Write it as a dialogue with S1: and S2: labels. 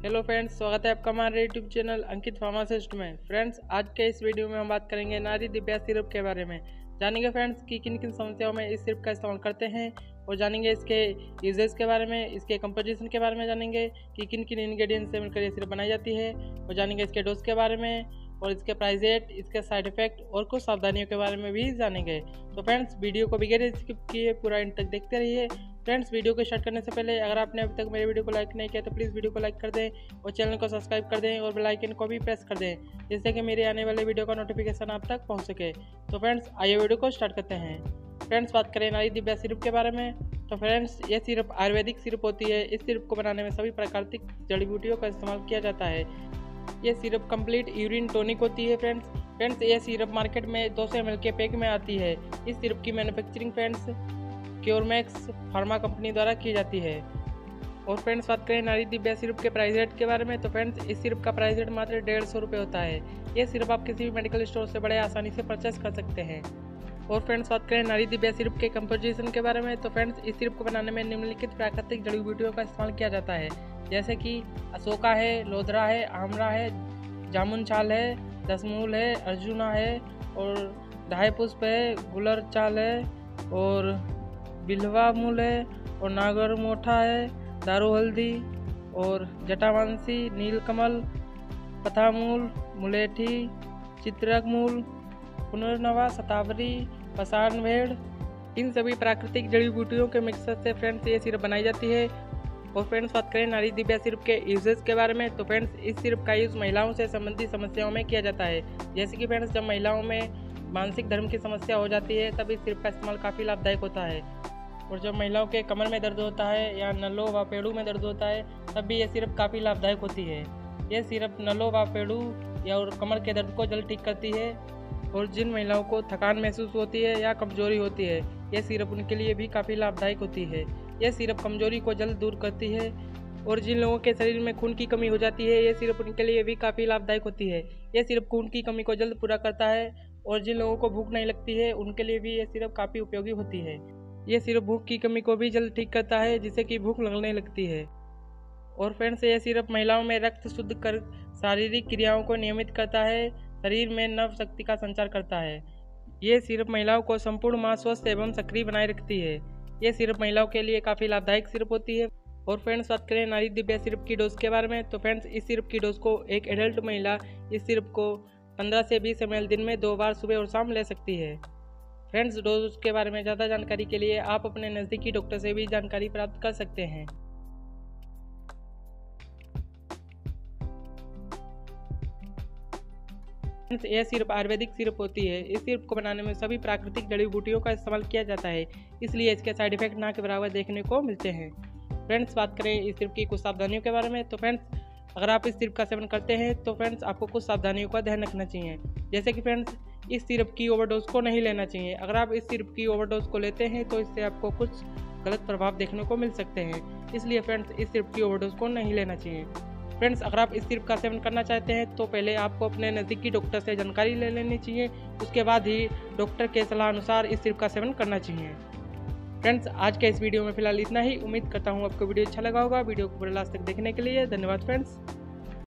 S1: Hello friends, स्वागत है आपका हमारे यूट्यूब चैनल अंकित फार्मासिस्ट में। फ्रेंड्स, आज के इस वीडियो में हम बात करेंगे नारी दिव्या सिरप के बारे में। जानेंगे फ्रेंड्स कि किन किन समस्याओं में इस सिरप का इस्तेमाल करते हैं और जानेंगे इसके यूजेस के बारे में, इसके कंपोजिशन के बारे में जानेंगे कि किन किन इंग्रेडिएंट्स से मिलकर ये सिरप बनाई जाती है और जानेंगे इसके डोज के बारे में और इसके प्राइस रेट, इसके साइड इफेक्ट और कुछ सावधानियों के बारे में भी जानेंगे। तो फ्रेंड्स, वीडियो को बगैर स्किप किए पूरा एंड तक देखते रहिए। फ्रेंड्स, वीडियो को स्टार्ट करने से पहले अगर आपने अभी तक मेरे वीडियो को लाइक नहीं किया तो प्लीज़ वीडियो को लाइक कर दें और चैनल को सब्सक्राइब कर दें और बेल आइकन को भी प्रेस कर दें, जिससे कि मेरे आने वाले वीडियो का नोटिफिकेशन आप तक पहुंच सके। तो फ्रेंड्स, आइए वीडियो को स्टार्ट करते हैं। फ्रेंड्स, बात करें नारी दिव्या सिरप के बारे में। तो फ्रेंड्स, ये सिरप आयुर्वेदिक सिरप होती है। इस सिरप को बनाने में सभी प्राकृतिक जड़ी बूटियों का इस्तेमाल किया जाता है। ये सिरप कंप्लीट यूरिन टॉनिक होती है। फ्रेंड्स, ये सिरप मार्केट में 200 ml के पैक में आती है। इस सिरप की manufacturing friends Curemax pharma company द्वारा की जाती है। और फ्रेंड्स, बात करें नारी दिव्या सिरप के प्राइस रेट के बारे में। तो फ्रेंड्स, इस सिरप का प्राइस रेट मात्र 150 रुपये होता है। ये सिरप आप किसी भी मेडिकल स्टोर से बड़े आसानी से परचेस कर सकते हैं। और फ्रेंड्स, बात करें नारी दिव्या सिरप के कंपोजिशन के बारे में। तो फ्रेंड्स, इस सिरप को बनाने में निम्नलिखित प्राकृतिक जड़ी बूटियों का इस्तेमाल किया जाता है, जैसे कि अशोका है, लोधरा है, आमला है, जामुन छाल है, दसमूल है, अर्जुना है और ढाई पुष्प है, गुलर चाल है और बिल्वा मूल है और नागर मोठा है, दारू हल्दी और जटावांसी, नीलकमल, पथामूल, मुलेठी, चित्रक मूल, पुनर्नवा, शतावरी, पसार भेड़, इन सभी प्राकृतिक जड़ी बूटियों के मिक्सर से फ्रेंड्स ये सिरप बनाई जाती है। और फ्रेंड्स, बात करें नारी दिव्या सिरप के यूजेस के बारे में। तो फ्रेंड्स, इस सिरप का यूज़ महिलाओं से संबंधित समस्याओं में किया जाता है, जैसे कि फ्रेंड्स जब महिलाओं में मानसिक धर्म की समस्या हो जाती है तब इस सिरप का इस्तेमाल काफ़ी लाभदायक होता है। और जब महिलाओं के कमर में दर्द होता है या नलों व पेड़ों में दर्द होता है तब भी ये सिरप काफ़ी लाभदायक होती है। ये सिरप नलों व पेड़ों या और कमर के दर्द को जल्द ठीक करती है। और जिन महिलाओं को थकान महसूस होती है या कमजोरी होती है, यह सिरप उनके लिए भी काफ़ी लाभदायक होती है। यह सिरप कमजोरी को जल्द दूर करती है। और जिन लोगों के शरीर में खून की कमी हो जाती है, यह सिरप उनके लिए भी काफ़ी लाभदायक होती है। यह सिरप खून की कमी को जल्द पूरा करता है। और जिन लोगों को भूख नहीं लगती है उनके लिए भी यह सिरप काफ़ी उपयोगी होती है। यह सिरप भूख की कमी को भी जल्द ठीक करता है, जिससे कि भूख लगने लगती है। और फ्रेंड्स, यह सिरप महिलाओं में रक्त शुद्ध कर शारीरिक क्रियाओं को नियमित करता है, शरीर में नव शक्ति का संचार करता है। ये सिरप महिलाओं को संपूर्ण माह स्वस्थ एवं सक्रिय बनाए रखती है। ये सिरप महिलाओं के लिए काफ़ी लाभदायक सिरप होती है। और फ्रेंड्स, बात करें नारी दिव्या सिरप की डोज के बारे में। तो फ्रेंड्स, इस सिरप की डोज को एक एडल्ट महिला इस सिरप को 15 से 20 ml दिन में 2 बार सुबह और शाम ले सकती है। फ्रेंड्स, डोज के बारे में ज़्यादा जानकारी के लिए आप अपने नज़दीकी डॉक्टर से भी जानकारी प्राप्त कर सकते हैं। यह सिरप आयुर्वेदिक सिरप होती है। इस सिरप को बनाने में सभी प्राकृतिक जड़ी बूटियों का इस्तेमाल किया जाता है, इसलिए इसके साइड इफेक्ट ना के बराबर देखने को मिलते हैं। फ्रेंड्स, बात करें इस सिरप की कुछ सावधानियों के बारे में। तो फ्रेंड्स, अगर आप इस सिरप का सेवन करते हैं तो फ्रेंड्स आपको कुछ सावधानियों का ध्यान रखना चाहिए, जैसे कि फ्रेंड्स इस सिरप की ओवरडोज को नहीं लेना चाहिए। अगर आप इस सिरप की ओवरडोज को लेते हैं तो इससे आपको कुछ गलत प्रभाव देखने को मिल सकते हैं, इसलिए फ्रेंड्स इस सिरप की ओवरडोज को नहीं लेना चाहिए। फ्रेंड्स, अगर आप इस सिरप का सेवन करना चाहते हैं तो पहले आपको अपने नज़दीकी डॉक्टर से जानकारी ले लेनी चाहिए, उसके बाद ही डॉक्टर के सलाह अनुसार इस सिरप का सेवन करना चाहिए। फ्रेंड्स, आज के इस वीडियो में फिलहाल इतना ही। उम्मीद करता हूँ आपको वीडियो अच्छा लगा होगा। वीडियो को पूरे लास्ट तक देखने के लिए धन्यवाद फ्रेंड्स।